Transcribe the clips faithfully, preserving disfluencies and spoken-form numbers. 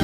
Brasil.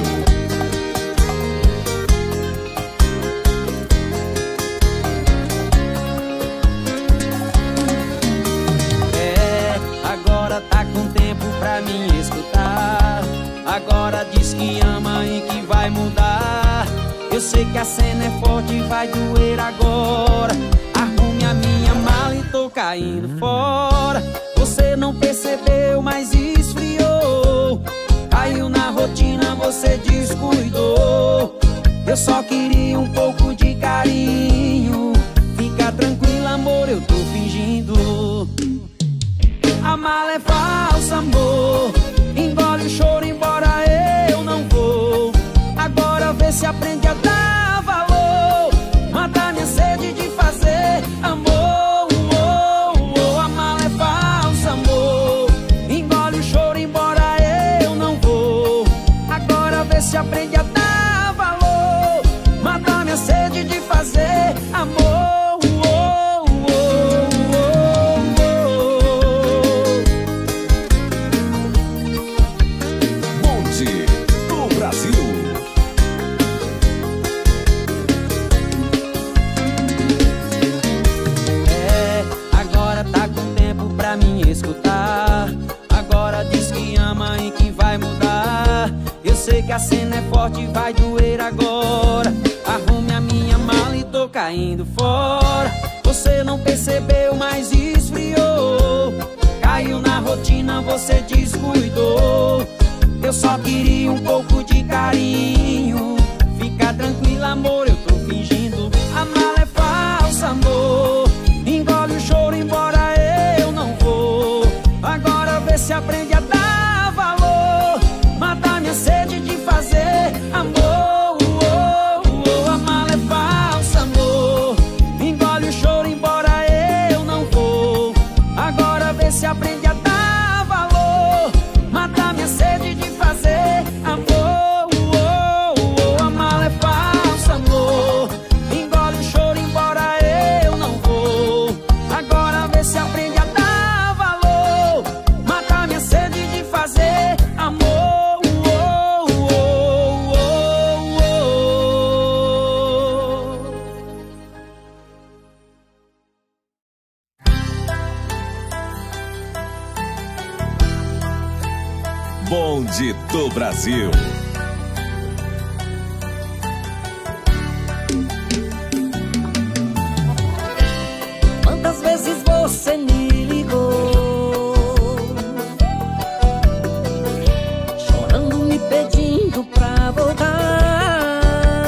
É, agora tá com tempo pra me escutar. Agora diz que ama e que vai mudar. Eu sei que a cena é forte e vai doer agora. Arrume a minha mala e tô caindo fora. Você não percebeu, mas esfriou. Caiu na rotina, você descuidou. Eu só queria um pouco de carinho. Fica tranquila, amor, eu tô fingindo. A mala é falsa, amor. Engole o choro, embora eu não vou. Agora vê se aprende a dar valor. Mata minha sede de fazer amor. Oh, oh, a mala é falsa, amor. Engole o choro, embora eu não vou. Agora vê se aprende a dar valor. Mata minha sede de fazer amor. Escutar. Agora diz que ama e que vai mudar. Eu sei que a cena é forte e vai doer agora. Arrume a minha mala e tô caindo fora. Você não percebeu, mas esfriou. Caiu na rotina, você descuidou. Eu só queria um pouco de carinho. Fica tranquila, amor, eu tô fingindo. A mala é falsa, amor. Engole o choro, embora eu não vou. Agora vê se aprende a dar valor. Mata minha sede de fazer amor. Oh, oh, a mala é falsa, amor. Engole o choro, embora eu não vou. Agora vê se aprende a dar valor. Mata minha sede de fazer amor. Oh, oh, a mala é falsa, amor. Engole o choro, embora eu não vou. Agora vê se aprende a dar valor. Mata minha sede de fazer amor. Oh, oh, oh, oh. Bonde do Brasil. Quantas vezes você me ligou, chorando, me pedindo pra voltar,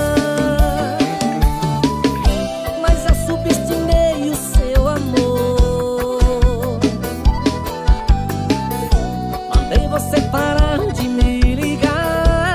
mas eu subestimei o seu amor. Mandei você parar de me ligar.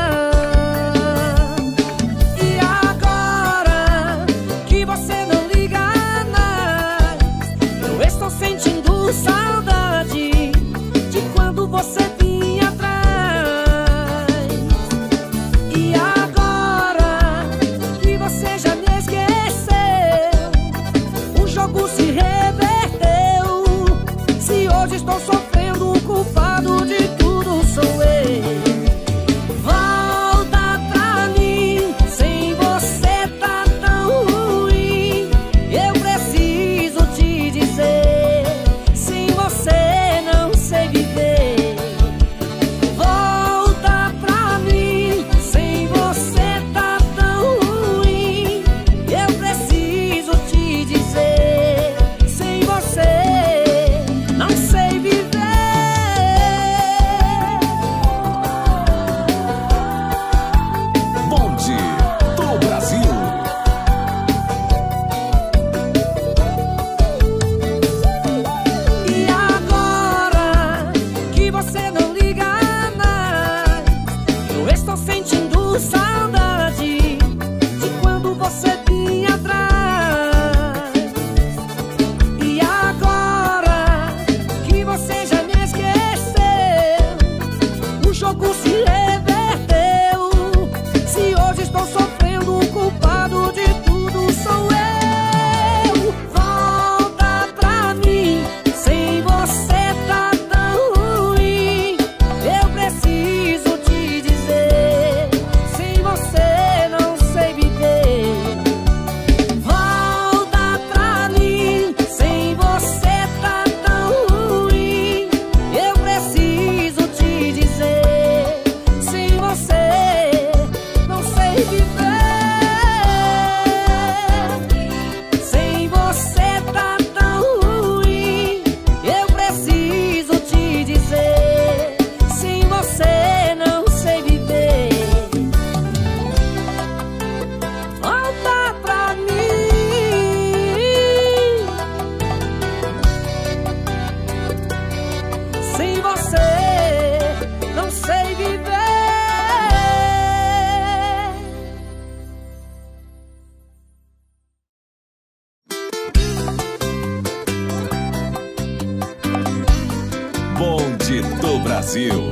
do Brasil.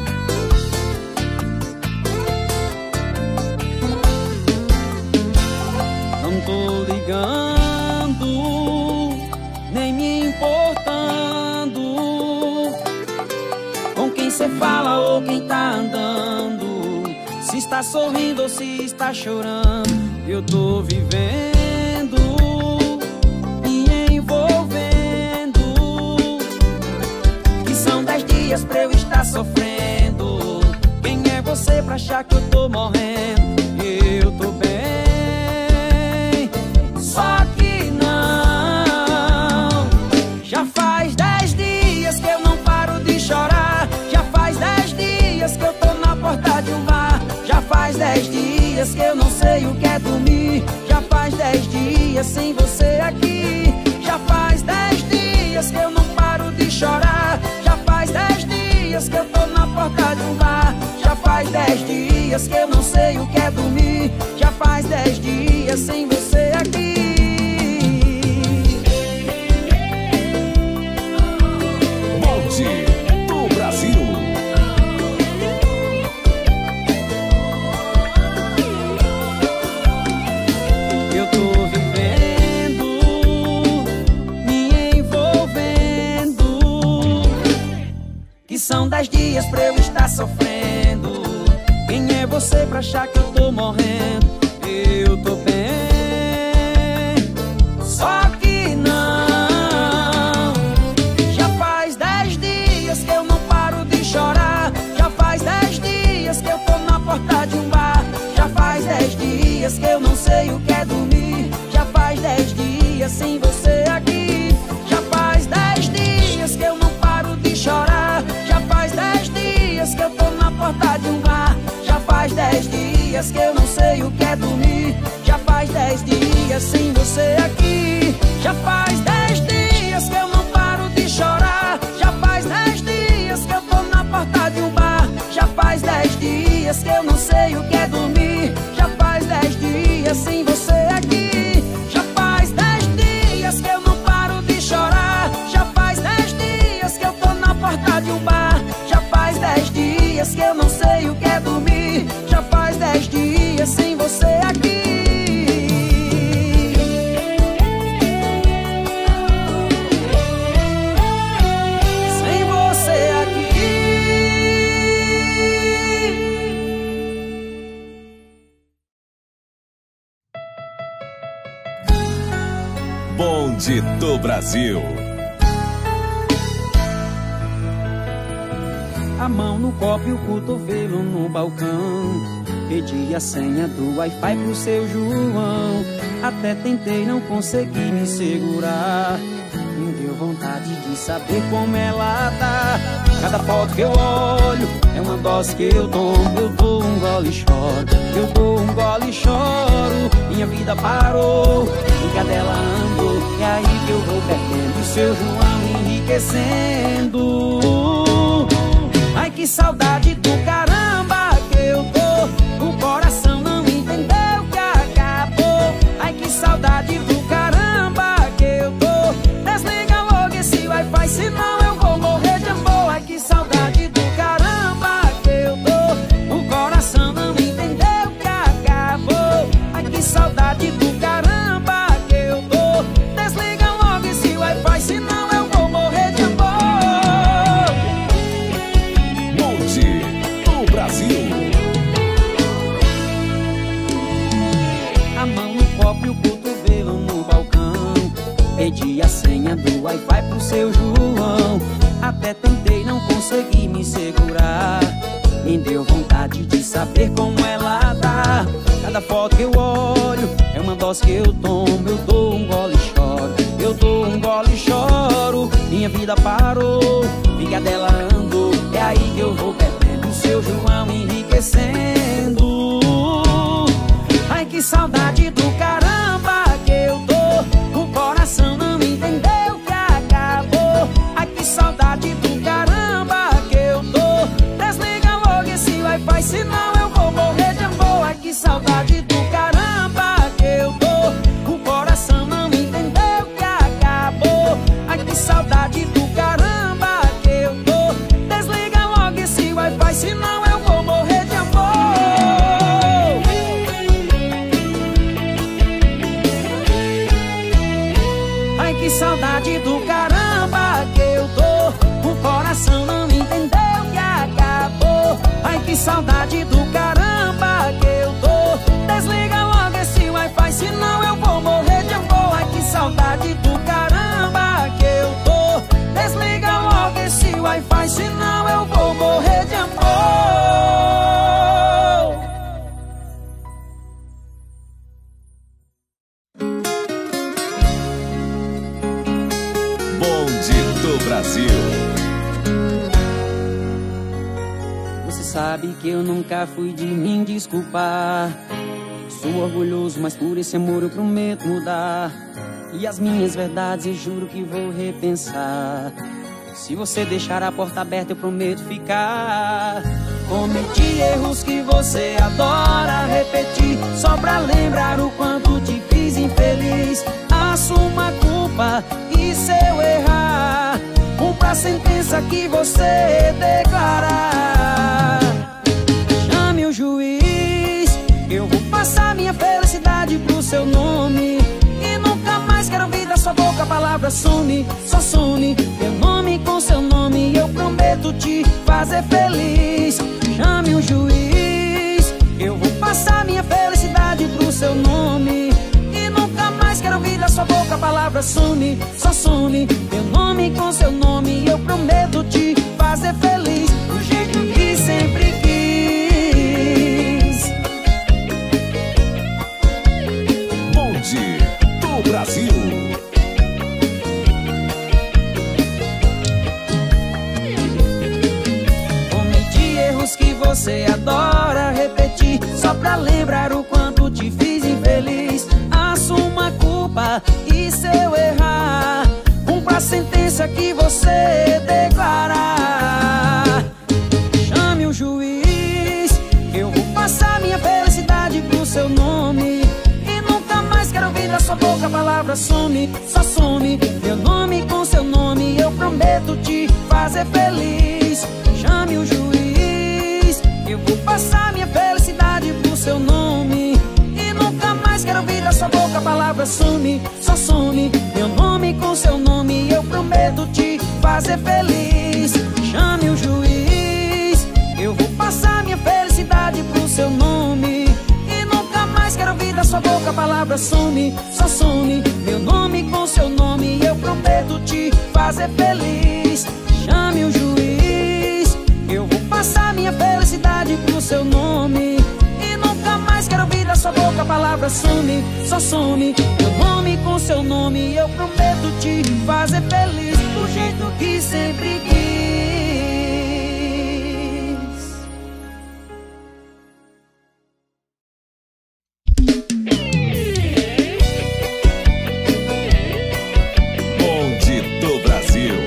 Não tô ligando, nem me importando com quem cê fala ou quem tá andando, se está sorrindo ou se está chorando. Eu tô vivendo, me envolvendo, que são dez dias pra eu estar sofrendo. Quem é você pra achar que eu tô morrendo? Eu tô bem, só que não. Já faz dez dias que eu não paro de chorar. Já faz dez dias que eu tô na porta de um bar. Já faz dez dias que eu não sei o que é dormir. Já faz dez dias sem você aqui. Já faz dez dias que eu não paro de chorar. Já faz dez dias que eu tô na porta de um bar. Já faz dez dias que eu não sei o que é dormir. Já faz dez dias sem você aqui. Bonde do Brasil. Eu tô vivendo, me envolvendo, que são dez dias pra eu estar sofrendo. Quem é você pra achar que eu tô morrendo? Eu tô bem, só que não. Já faz dez dias que eu não paro de chorar. Já faz dez dias que eu tô na porta de um bar. Já faz dez dias que eu não sei o que é dormir. Já faz dez dias sem você aqui. Já faz dez dias que eu não paro de chorar. Já faz dez dias que eu tô na porta de um bar. Já faz dez dias que eu não sei o que é dormir. Já faz dez dias sem você aqui. Já faz dez dias que eu não paro de chorar. Já faz dez dias que eu tô na porta de um bar. Já faz dez dias que eu não sei o que é dormir. Já faz dez dias sem você aqui. Já faz dez dias que eu não paro de chorar. Já faz dez dias que eu tô na porta de um bar. Já faz dez dias que eu não sei o que é dormir. Já faz dez dias sem você aqui. Sem você aqui. Bonde do Brasil. A mão no copo e o cotovelo no balcão. Pedi a senha do Wi-Fi pro seu João. Até tentei, não consegui me segurar. Me deu vontade de saber como ela tá. Cada foto que eu olho é uma dose que eu tomo. Eu dou um gole e choro. Eu dou um gole e choro. Minha vida parou, fica dela andou. E aí que eu vou perdendo o seu João enriquecendo. Ai, que saudade do caramba que eu tô. O coração não entendeu que acabou. Ai, que saudade do caramba que eu tô. Desliga logo esse Wi-Fi, senão eu vou morrer de amor. Ai, que saudade do caramba que eu tô. O coração não entendeu que acabou. Ai, que saudade do caramba que eu tô. Desliga logo esse Wi-Fi, senão eu vou morrer de amor. Do Brasil. A mão no copo e o cotovelo no balcão. Pedi a senha do Wi-Fi pro seu João. Até tentei, não consegui me segurar. Me deu vontade de saber como ela tá. Cada foto que eu olho é uma dose que eu tomo. Eu dou um gole e choro. Eu dou um gole e choro. Minha vida parou, fica dela andou. É aí que eu vou perdendo o seu João enriquecendo. Ai, que saudade do caramba que eu tô. O coração não entendeu que acabou. Ai, que saudade do caramba que eu tô. Desliga logo esse Wi-Fi, senão eu vou morrer de amor. Ai, que saudade do caramba que eu tô. O coração não entendeu que acabou. Ai, que saudade do caramba que eu tô. Desliga Brasil. Você sabe que eu nunca fui de me desculpar. Sou orgulhoso, mas por esse amor eu prometo mudar. E as minhas verdades eu juro que vou repensar. Se você deixar a porta aberta eu prometo ficar. Cometi erros que você adora repetir, só pra lembrar o quanto te fiz infeliz. Assuma a culpa e se eu errar, cumpra a sentença que você declarar. Chame o juiz, eu vou passar minha felicidade pro seu nome. E nunca mais quero ouvir da sua boca a palavra some. Só some meu nome com seu nome, eu prometo te fazer feliz. Chame o juiz, eu vou passar minha felicidade pro seu nome. E nunca mais quero ouvir da sua boca a palavra some. Só some meu nome com seu nome, eu prometo te fazer feliz do jeito que sempre quis. Bonde do Brasil. Que você adora repetir, só pra lembrar o quanto te fiz infeliz. Assuma a culpa e se eu errar, cumpra a sentença que você declarar. Chame o juiz, eu vou passar minha felicidade pro seu nome. E nunca mais quero ouvir da sua boca a palavra some. Só some meu nome com seu nome, eu prometo te fazer feliz. Chame o juiz, eu vou passar minha felicidade pro seu nome. E nunca mais quero ouvir da sua boca a palavra some. Só some meu nome com seu nome, eu prometo te fazer feliz. Chame o juiz, eu vou passar minha felicidade pro seu nome. E nunca mais quero ouvir da sua boca a palavra some. Só some meu nome com seu nome, eu prometo te fazer feliz. Chame o juiz, eu vou passar minha felicidade pro seu nome. E nunca mais quero ouvir da sua boca a palavra some. Só some meu nome com seu nome, eu prometo te fazer feliz do jeito que sempre quis. Bonde do Brasil.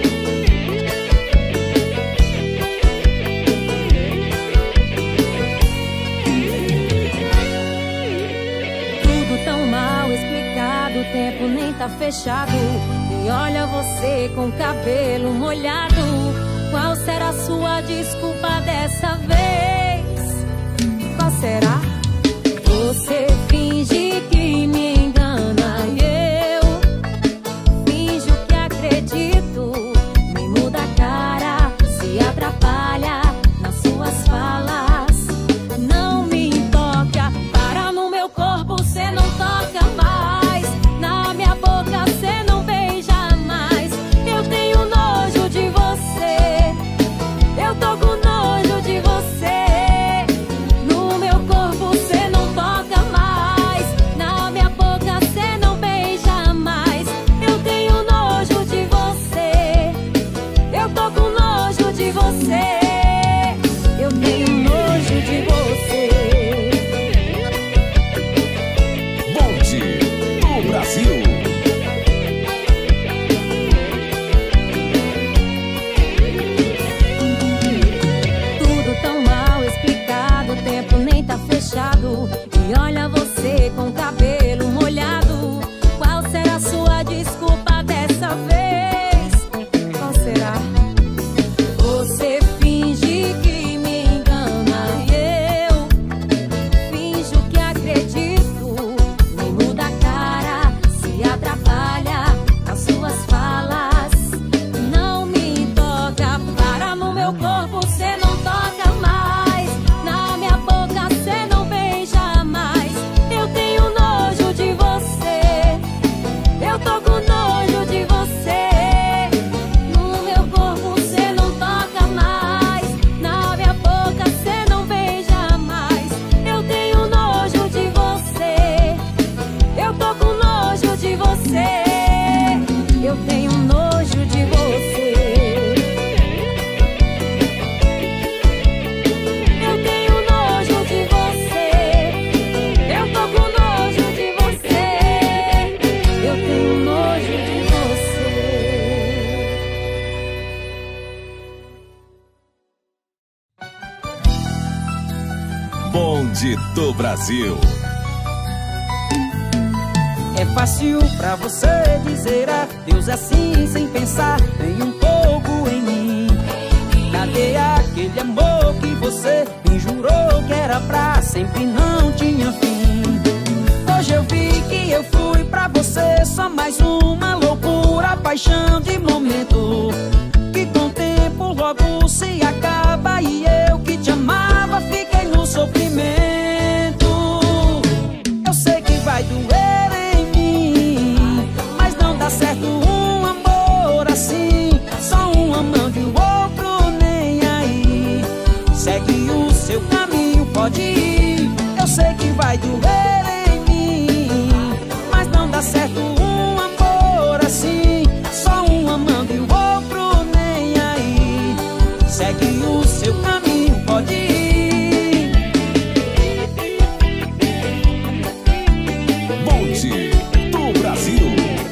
O tempo nem tá fechado e olha você com o cabelo molhado. Qual será a sua desculpa dessa vez? Qual será? Você finge que me engana e eu finjo que acredito. Me muda a cara, se atrapalha nas suas falas. Não me toca, para no meu corpo, cê não toca mais. Na minha boca cê não beija mais. Eu tenho nojo de você, eu tô com nojo de você. No meu corpo do Brasil. É fácil pra você dizer adeus assim, sem pensar nem um pouco em mim. Cadê aquele amor que você me jurou que era pra sempre, não tinha fim? Hoje eu vi que eu fui pra você só mais uma loucura, paixão de momento, que com o tempo logo se acaba. E eu que te amava fiquei no sofrimento. Eu sei que vai doer em mim, mas não dá certo um amor assim, só um amando e o outro nem aí. Segue o seu caminho, pode ir. Eu sei que vai doer em mim, mas não dá certo um amor assim, só um amando e o outro nem aí. Segue o seu caminho, pode ir. Bonde do Brasil.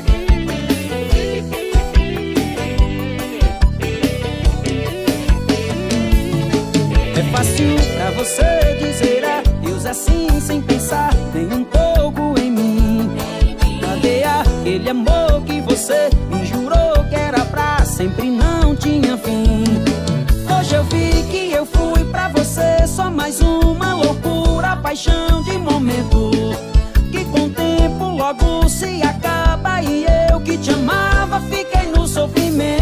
É fácil pra você dizer adeus assim, sem pensar nem um pouco em mim. Cadê aquele amor que você me jurou que era pra sempre, não tinha fim? Hoje eu vi que eu fui pra você só mais uma loucura, paixão de momento, que com o tempo logo se acaba. E eu que te amava fiquei no sofrimento.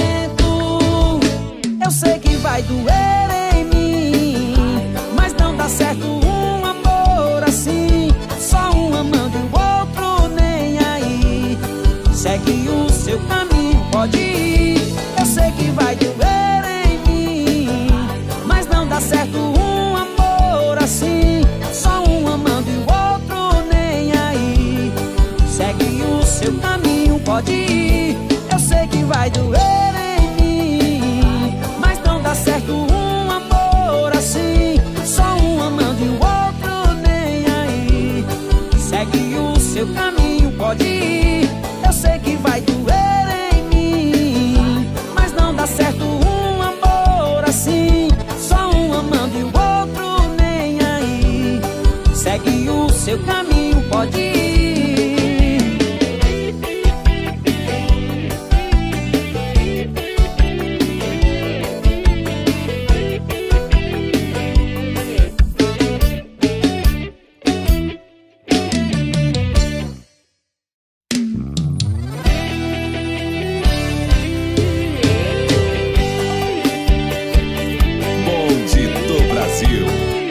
Eu sei que vai doer em mim, mas não dá certo um amor assim, só um amando e o outro nem aí. Segue o seu caminho, pode ir. Eu sei que vai doer em mim, mas não dá certo um amor assim, só um amando e o outro nem aí. Segue o seu caminho, pode ir. Eu sei que vai doer em mim, mas não dá certo um amor assim, só um amando e o outro nem aí. Segue o seu caminho, pode ir. Eu sei que vai doer em mim, mas não dá certo um amor assim, só um amando e o outro nem aí. Segue o seu caminho, pode ir. Bonde do Brasil.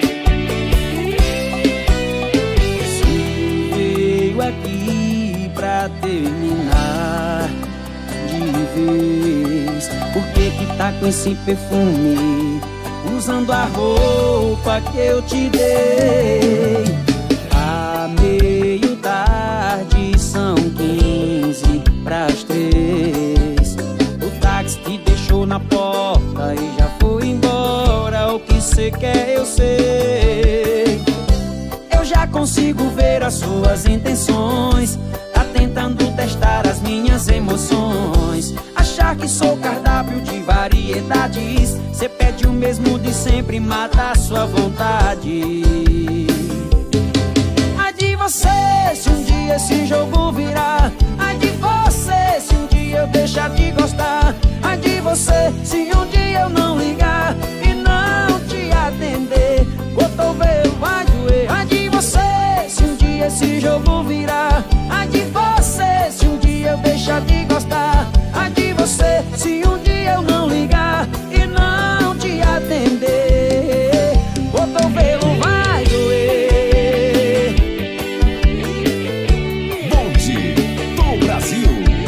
Veio aqui pra terminar de vez. Por que que tá com esse perfume, usando a roupa que eu te dei? A meio tarde, são quinze pras três. O táxi te deixou na porta e já foi embora. O que cê quer eu sei. Eu já consigo ver as suas intenções, tá tentando testar as minhas emoções. Achar que sou cardápio de variedades, cê pede o mesmo de sempre, mata a sua vontade. Ai de você se um dia esse jogo virar, ai de você se um dia eu deixar de gostar, ai de você se um dia eu não ligar e não te atender. Cotovelo vai doer. Ai de você se um dia esse jogo virar, ai de você se um dia eu deixar de gostar, ai de você se um dia eu não ligar e não te atender. Cotovelo vai doer. Bonde do Brasil.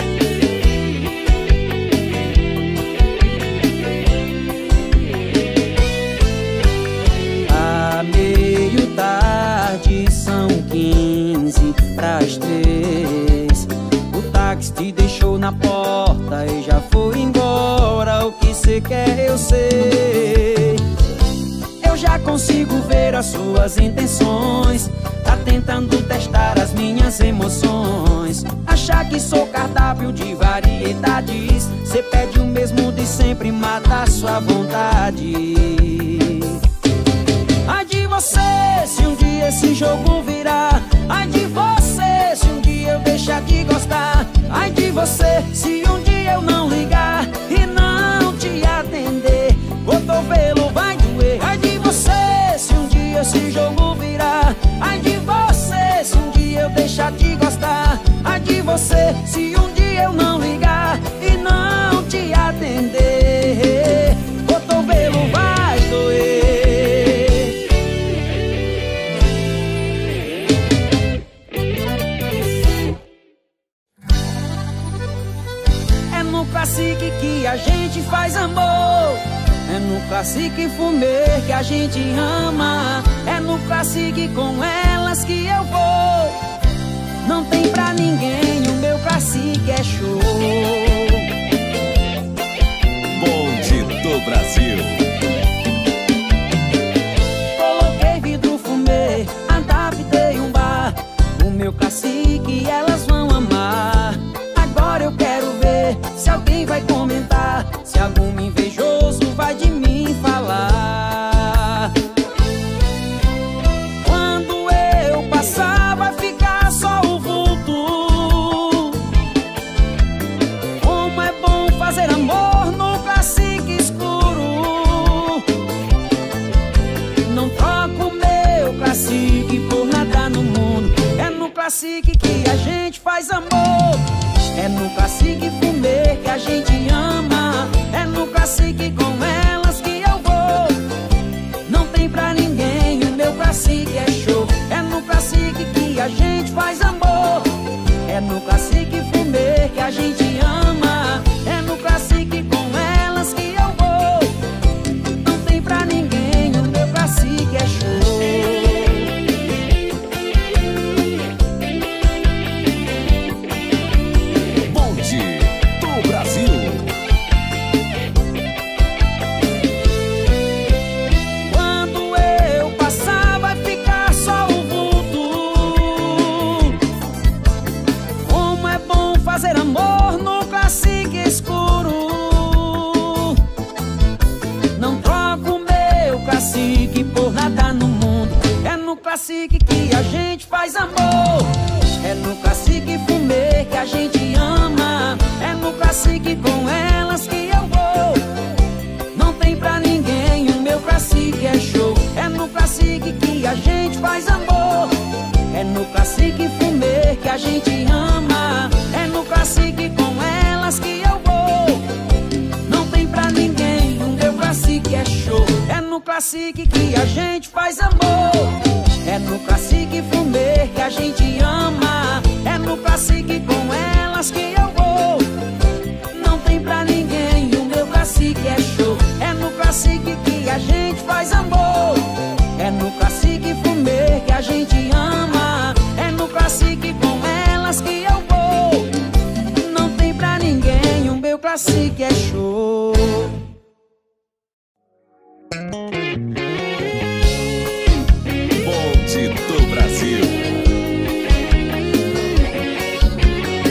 A meio tarde, são quinze pras três. O táxi te deixou na porta e já foi embora. O que cê quer eu sei. Eu já consigo ver as suas intenções, tá tentando testar as minhas emoções. Achar que sou cardápio de variedades, cê pede o mesmo de sempre, mata a sua vontade. Ai de você se um dia esse jogo virar. Ai de você se um dia eu deixar de gostar. Ai de você se um dia eu não ligar e não te atender. Cotovelo vai doer. Ai de você se um dia esse jogo virar. Ai de você se um dia eu deixar de gostar. Ai de você se um dia eu não ligar e não te atender. Cotovelo vai doer. É no classique que a gente faz amor. É no classique fumê que a gente ama. É no classique com elas que eu vou. Não tem pra ninguém, o meu classique é show. Bonde do Brasil. Coloquei vidro fumê, adaptei um bar. O meu classique elas vão amar. Agora eu quero ver se alguém vai comentar, se algum invejoso vai de mim falar. Quando eu passar vai ficar só o vulto. Como é bom fazer amor no classique escuro. Não troco meu classique por nada no mundo. É no classique que a gente faz amor. É no classique fumê que a gente ama. É no classique com elas que eu vou. Não tem pra ninguém, o meu classique é show. É no classique que a gente faz amor. É no classique fumê que a gente ama. É no classique com elas que eu vou. Não tem pra ninguém, o meu classique é show. Fazer amor no classique escuro. Não troco meu classique por nada no mundo. É no classique que a gente faz amor. É no classique fumê que a gente ama. É no classique com elas que eu vou. Não tem pra ninguém, o meu classique é show. É no classique que a gente faz amor. É no classique fumê que a gente ama. É no classique com elas que eu vou. Não tem pra ninguém, o meu classique é show. É no classique que a gente faz amor. É no classique fumê que a gente ama. É no classique com elas que eu vou. Não tem pra ninguém, o meu classique é show. É no classique que a gente faz amor. É no classique fumê que a gente ama. É no classique com elas que eu vou. Não tem pra ninguém, o meu classique é show. Bonde do Brasil.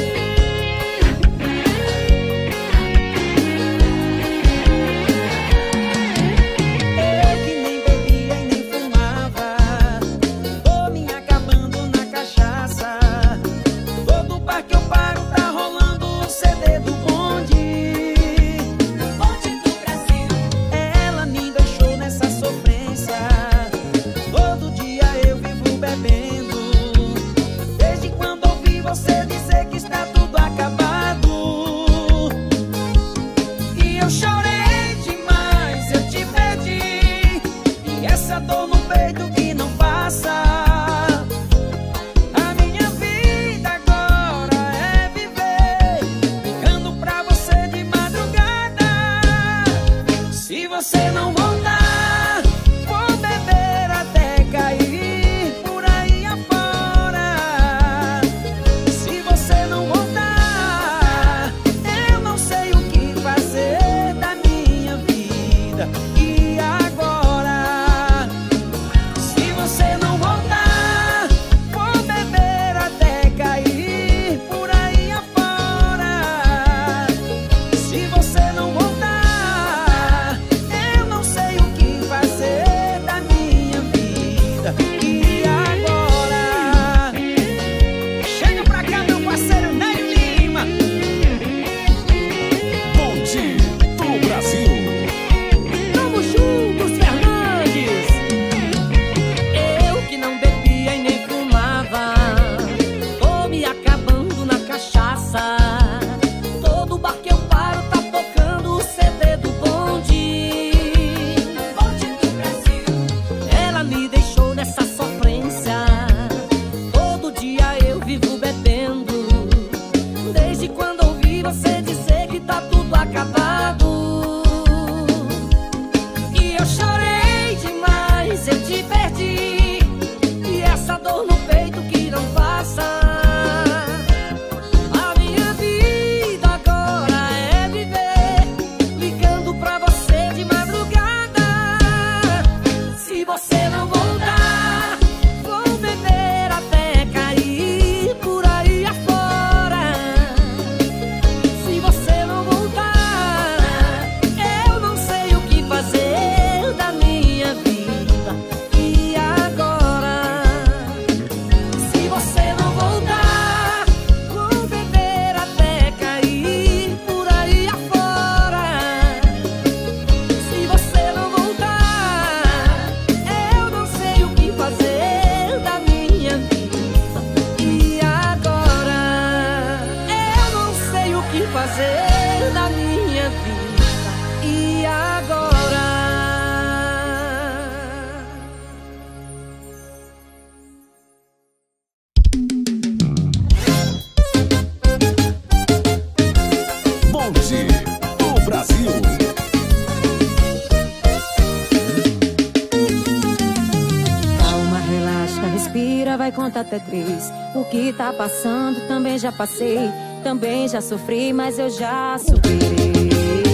respira, vai contar até três. O que tá passando também já passei, também já sofri, mas eu já superei.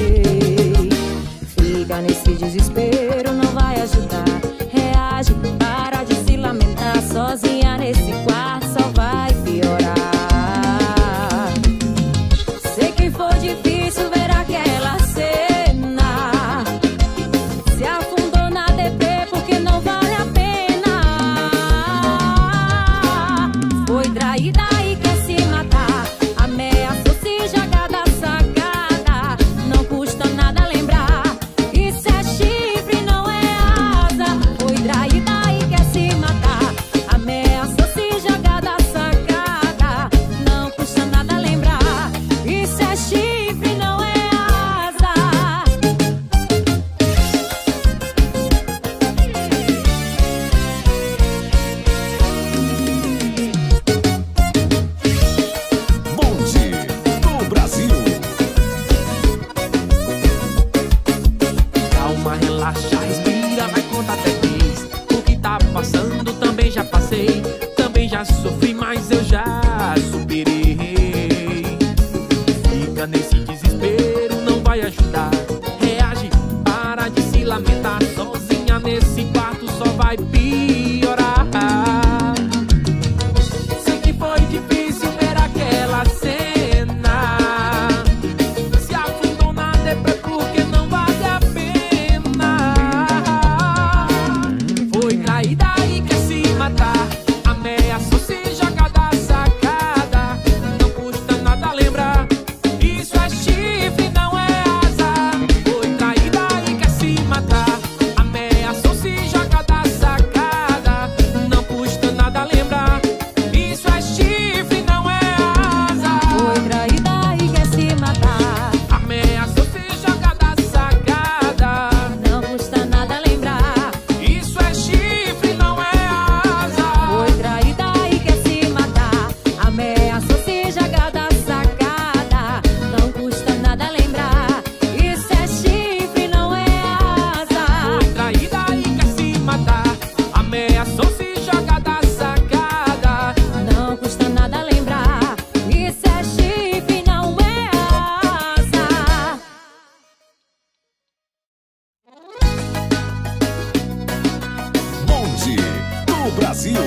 Fica nesse desespero, não vai ajudar. Reage, para de se lamentar. Sozinha nesse quarto só vai piorar. Sei que foi difícil ver aquela cena. Se afundou na deprê porque não vale a pena. Foi traída e quer se matar. Ameaçou se jogar da sacada. Não custa nada lembrar. Isso é chifre, não é asa. Foi traída e quer se matar. Ameaçou se jogar da sacada. Não custa nada lembrar. Isso é chifre, não é asa. Bonde do Brasil. Calma, relaxa, respira, vai contar até três. O que tá passando também já passei, também já sofri, mas eu já superei. Fica nesse desespero, não vai ajudar. Reage, para de se lamentar. Sozinha nesse quarto só vai piorar. Sei que foi difícil ver aquela cena. Se afundou na deprê porque não vale a pena. Foi traída e quer se matar. Ameaçou se jogar da sacada. Não custa nada lembrar. Isso é chifre, não é asa. Foi traída e quer se matar. Ameaçou se jogar da sacada. Não custa nada lembrar. Isso é chifre, não é asa. Foi traída e quer se matar. Ameaçou se jogar da sacada. Não custa nada lembrar. Isso é chifre, não é asa. Foi traída e quer se matar. Ameaçou se jogar da sacada. Não custa nada lembrar. Isso é chifre, não é asa. Foi traída e quer se matar. Ameaçou se jogar da sacada. Não custa nada lembrar. Isso é chifre, não é asa. Bonde do Brasil.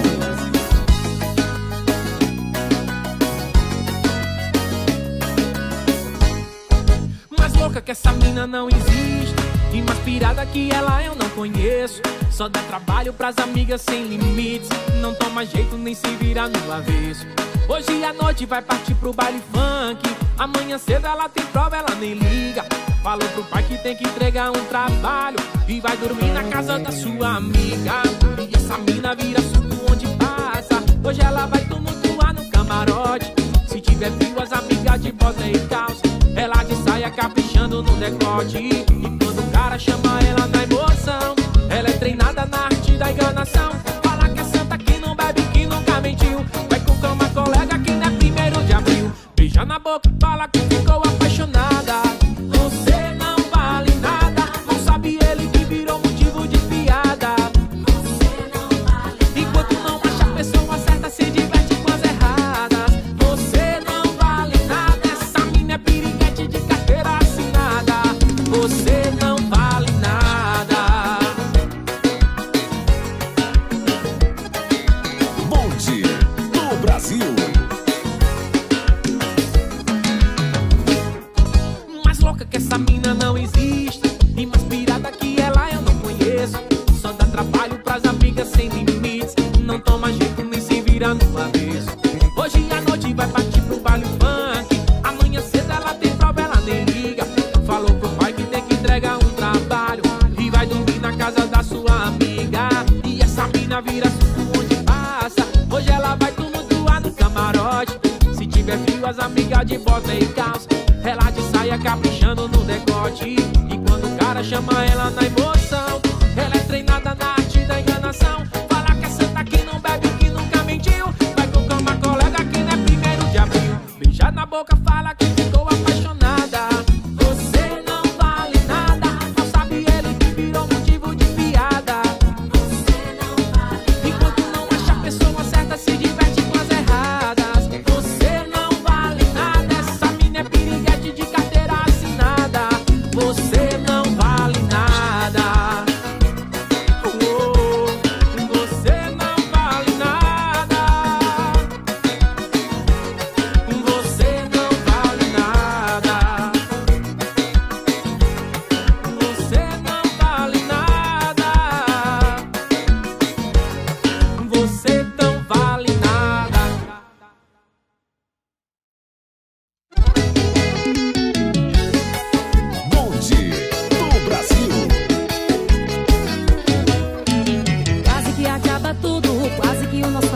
Mais louca que essa mina não existe, e mais pirada que ela eu não conheço. Só dá trabalho pras amigas sem limites. Não toma jeito nem se vira no avesso. Hoje à noite vai partir pro baile funk. Amanhã cedo ela tem prova, ela nem liga. Falou pro pai que tem que entregar um trabalho e vai dormir na casa da sua amiga. E essa mina vira assunto onde passa. Hoje ela vai tumultuar no camarote. Se tiver frio as amigas de bota e calça. Ela de saia caprichando no decote. E quando o cara chama ela na emoção, ela é treinada na arte da enganação. Fala que é santa, que não bebe, que nunca mentiu. Vai com calma, colega, que não é primeiro de abril. Beija na boca, fala que ficou apaixonada. Você não vale nada. Não sabe ele que virou motivo de piada. Enquanto não acha a pessoa certa, se diverte com as erradas. Você não vale nada. Essa mina é piriguete de carteira assinada. Você não vale nada. Bonde do Brasil. Mais louca que essa mina não existe, e mais pirada que ela eu não conheço. Só dá trabalho pras amigas sem limites. Não toma jeito nem se vira no avesso. Hoje à noite vai partir pro baile funk. Amanhã cedo ela tem prova, ela nem liga. Falou pro pai que tem que entregar um trabalho e vai dormir na casa da sua amiga. E essa mina vira assunto onde passa. Hoje ela vai tumultuar no camarote. Se tiver frio as amigas de bota e calça. Ela de saia caprichando no decote. E quando o cara chama ela na emoção, ela é treinada na arte da enganação. Fala que é santa, que não bebe, que nunca mentiu. Vai com calma, colega, que não é primeiro de abril. Beija na boca, fala que ficou apaixonada. Você não vale nada. Não sabe ele que virou motivo de piada. Enquanto não acha a pessoa certa,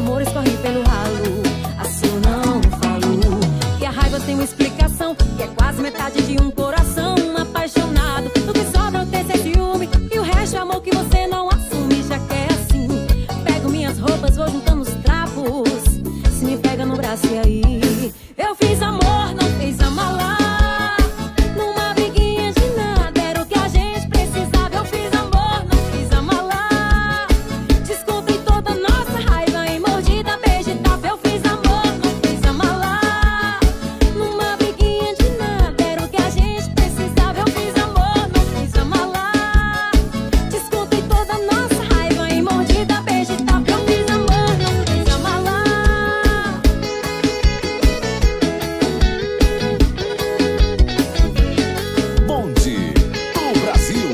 amor escorre pelo ralo. Assim eu não falo. Que a raiva tem uma explicação, que é quase metade de um coração apaixonado. O que sobra é ter ciúme, e o resto é amor que você não assume. Já que é assim, pego minhas roupas, vou juntando os trapos. Se me pega no braço e aí eu fiz amor, não fiz a mala. Numa briguinha de nada, era o que a gente precisava. Eu fiz amor, não fiz a mala. Descontei toda a nossa raiva em mordida, beijo e tapa. Eu fiz amor, não fiz a mala. Numa briguinha de nada, era o que a gente precisava. Eu fiz amor, não fiz a mala. Descontei toda a nossa raiva em mordida, beijo e tapa. Eu fiz amor, não fiz a mala. Bonde do Brasil.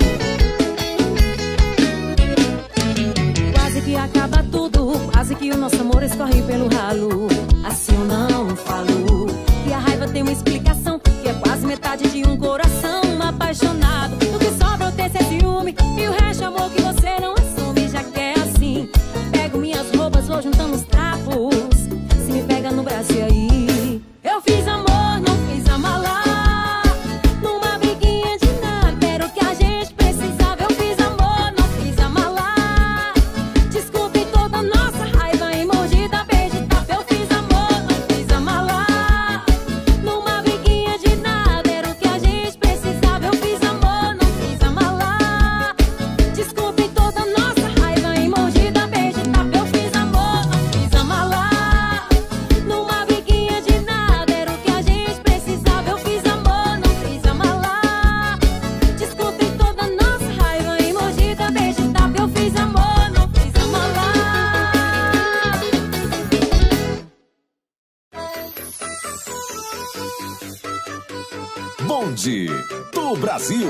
Quase que acaba tudo, quase que o nosso amor escorre pelo ralo. Assim eu não falo. E a raiva tem uma explicação, que é quase metade de um coração apaixonado. O que sobra eu ter seu ciúme, e o resto é amor que você não assume. Já que é assim, pego minhas roupas, vou juntando os trapos. Se me pega no braço e aí eu fiz amor, não fiz a mala. Numa briguinha de nada, era o que a gente precisava. Eu fiz amor, não fiz a mala. Descontei toda a nossa raiva em mordida, beijo e tapa. Eu fiz amor, não fiz a mala. Numa briguinha de nada, era o que a gente precisava. Eu fiz amor, não fiz a mala. Descontei toda a nossa raiva em mordida, beijo e tapa. Eu fiz amor, não fiz a mala. Numa briguinha de nada, era o que a gente precisava. Eu fiz amor, não fiz a mala. Descontei toda a nossa raiva em mordida, beijo e tapa. Eu fiz amor, não fiz a mala. Bonde do Brasil.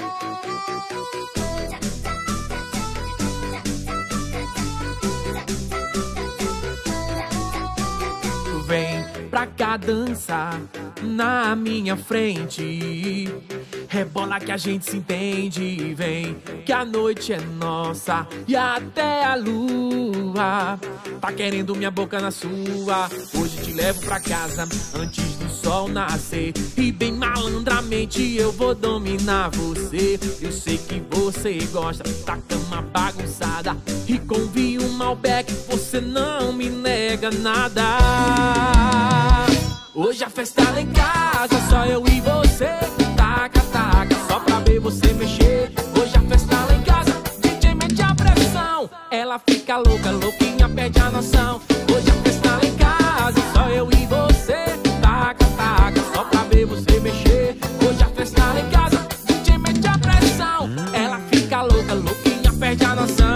Vem pra cá dançar na minha frente. Rebola que a gente se entende. Vem que a noite é nossa e até a lua tá querendo minha boca na sua. Hoje te levo pra casa antes do sol nascer, e bem malandramente eu vou dominar você. Eu sei que você gosta da cama bagunçada, e com vinho Malbec você não me nega nada. Hoje a festa lá em casa, só eu e você. Taca, taca, só pra ver você mexer. Hoje a festa lá em casa, D J mete a pressão. Ela fica louca, louquinha, perde a noção. Hoje a festa lá em casa, só eu e você. Taca, taca, só pra ver você mexer. Hoje a festa lá em casa, D J mete a pressão. Ela fica louca, louquinha, perde a noção.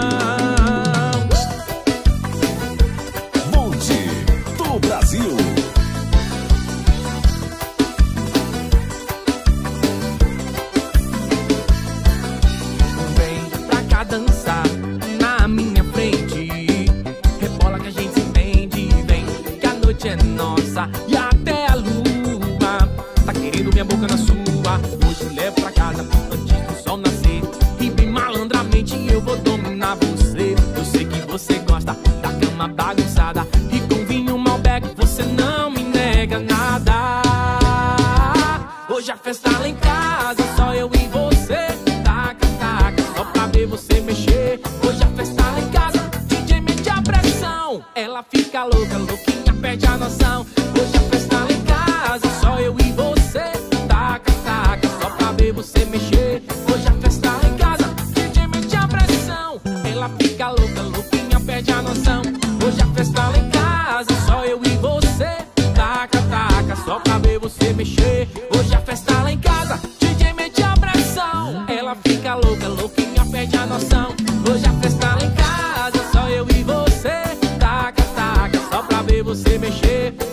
Bonde do Brasil. Dançar na minha frente, rebola que a gente se entende. Vem que a noite é nossa e até a lua tá querendo minha boca na sua. Hoje levo pra casa antes do sol nascer, e bem malandramente eu vou dominar você. Eu sei que você gosta da cama bagunçada, e com vinho Malbec você não me nega nada. Hoje a festa lá em casa, só eu e você. Taca, taca, só pra ver você mexer. Hoje a festa lá em casa, D J mete a pressão. Ela fica louca, louquinha, perde a noção. Hoje a festa lá em casa, só eu e você. Taca, taca, só pra ver você mexer. Hoje a festa lá em casa, D J mete a pressão. Ela fica louca, louquinha, perde a noção. Hoje a festa lá em casa, só eu e você. Taca, taca, só pra ver você mexer. Hoje a festa lá em casa, D J mete a pressão. Ela fica louca, louquinha, perde a noção. Hoje a festa lá em casa, só eu e você. Taca, taca, só pra ver você mexer.